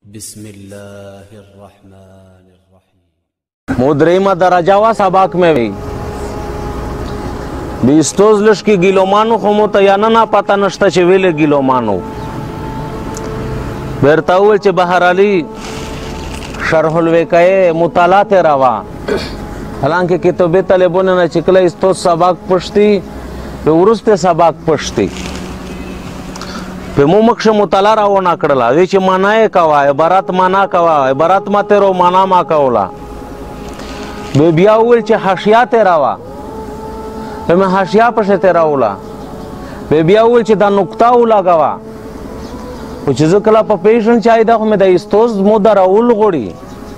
بسم الله الرحمن الرحیم. مدریمه درجه وا سباق میں وی بیستوز لشکی گیلومانو خو مو ته یا نه پته نشته چې ویلې گیلومانو بیرته وویل چې بهر علي شرح الوقایع مطالعات روا حالانکه کتابه طالبونه نه چې کله استوز سباق پشتي په ورسته سباق پشتي په مو مخشه مطالعه راونه کړله وی چې معنا یې کوا عبارت معنا کوا عبارت ماته رو معنا ما کولا به بیا ویل چې حاشیات راوا به مې حاشیه پښه ته راولا به بیا ویل چې دا نقطه ولګوا او چې زه کله په پیشن چای دا خو مې د استوز مو دراول غوړي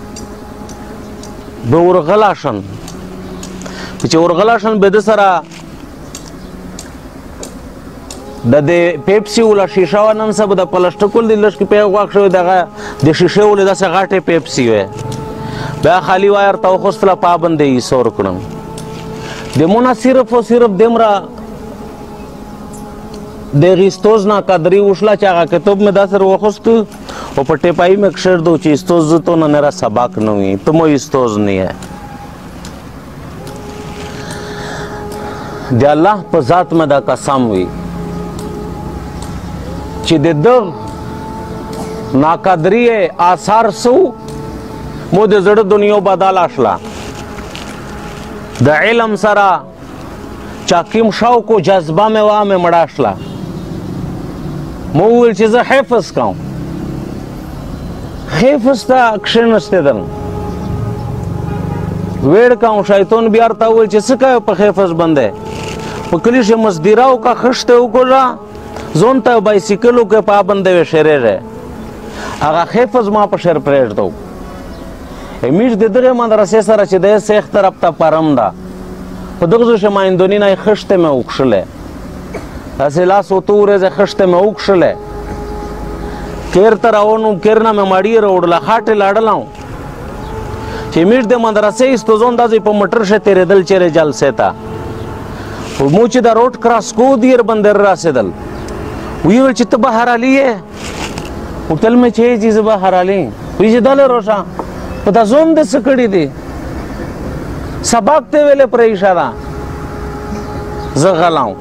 به ورغلاشن چې ورغلاشن به د سره د پیپسي ولا شیشه و نن سبا د پلاستیکول د لشکې په واښ شو دغه د شیشه ول د سغاټه پیپسي وي بیا خالی وایر تو خوستله پابندې سور کړم د مونږ صرف او صرف دمرا د غیستوز نه قدرې وشلا چې هغه کتاب مې دا سره وخست او په ټپای مې کشر دو چې استوز ته نه را سبق نه وي ته مو استوز نه ہے د الله په ذات مې دا قسم وي چې د دغ ناقدری آثار سو مو د زړه دنیا بدل اشلا د علم سره چاکیم شوق او جذبه مې وا مې مړاشلا مو ول چې زه حفظ کوم حفظ ته کښنسته دم وېړ کوم شیطان بیا ته ول چې څه کوي په حفظ باندې په کلیشه مزدیراو کا خشته وکړه زون ته بایسیکلو کې پابند وي شریره هغه حفظ ما په شر پرېږ دو امیر د دغه مدرسې سره چې د سیخ طرف ته پرم ده په دغه شمایندونی نه خشته مې وکښله تاسې لاس وتورې خشته مې وکښله کیر تر اونو کیرنا مې ماړی وروړله خاټه لاړلم چې امیر د مدرسې استوزون دازې په مټر شه تیرېدل چیرې جلسې ته مو چې د روډ کراس کو دیر بندر راسېدل ویل چې ته بهر علي یې هوټل مې چې چیز بهر علي وی چې دله روشا په تا زوم د څه کړي دي سبق ته ویلې پرې اشاره زه غلام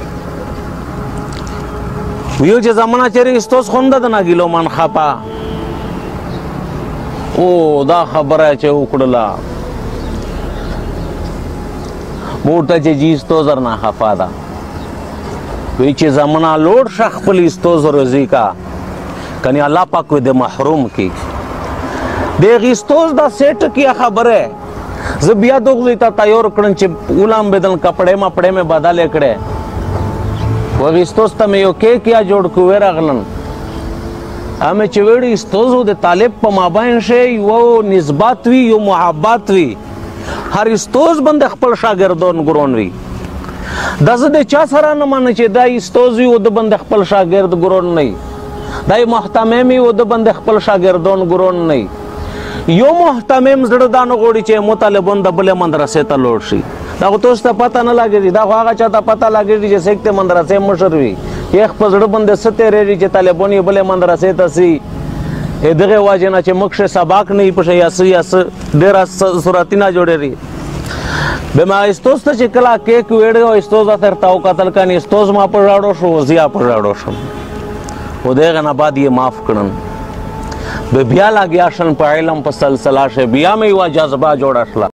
ویل چې زمانہ چیرې استوس خونده د ناګیلو من خپا او دا خبره چې وکړله موټه چې جی استوز نه خفا ده وی چې زمانہ لوړ شخ خپل استوز روزي کا کني الله پاک دې محروم کی د غیستوز دا سیټ کیا خبره زه بیا دغه ته تیار کړم چې غلام بدل کپڑے ما پړې مې بدل کړې و غیستوز ته مې یو کې کیا جوړ کوې راغلن امه چې وړي استوز د طالب په مابین شي یو نسبت وی یو محبت وی هر استوز بند خپل شاګردون ګرون وی دزه د چا سره نه مانه چې دا استوز یو د بند خپل شاګرد ګرون نه دای محتمم یو د بند خپل شاګردون ګرون نه یو محتمم زړه دانو غوړي چې مطالبون د بل مدرسې ته لوړ شي دا تاسو ته پته نه لګیږي دا هغه چاته پته لګیږي چې سکته مدرسې مشر وي یخ په زړه بند ستې ریږي چې طالبون یې بل مدرسې ته سي دغه واجنه چې مخشه سبق نه پښه یاس ډیر صورتونه جوړېږي به ما استوز ته چې کلا کېک وېړو استوز تر تاو قتل کاني استوز ما پر راړو شو زیا پر راړو شو و دغه نه بعد یې معاف کړم به بیا لاګیا شن په علم په سلسله شه بیا مې وا جذبه جوړه شله